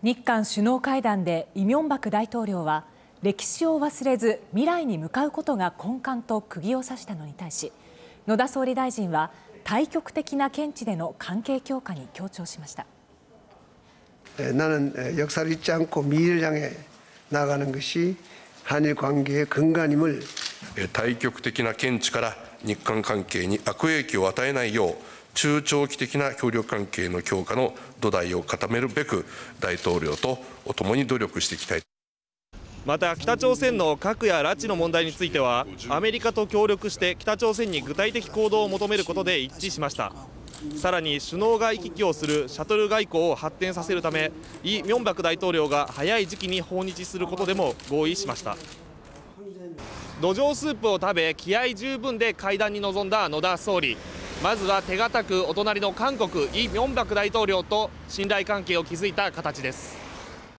日韓首脳会談でイ・ミョンバク大統領は歴史を忘れず未来に向かうことが根幹と釘を刺したのに対し、野田総理大臣は対極的な見地での関係強化に強調しました。 나는역사를잊지않고미래를향해나가는것이한일관계의근간임을 対極的な見地から日韓関係に悪影響を与えないよう中長期的な協力関係の強化の土台を固めるべく大統領と共に努力していきたい。 また北朝鮮の核や拉致の問題についてはアメリカと協力して北朝鮮に具体的行動を求めることで一致しました。さらに首脳が行き来をするシャトル外交を発展させるためイ・ミョンバク大統領が早い時期に訪日することでも合意しました。土壌スープを食べ気合十分で会談に臨んだ野田総理。まずは手堅くお隣の韓国イ・ミョンバク大統領と信頼関係を築いた形です。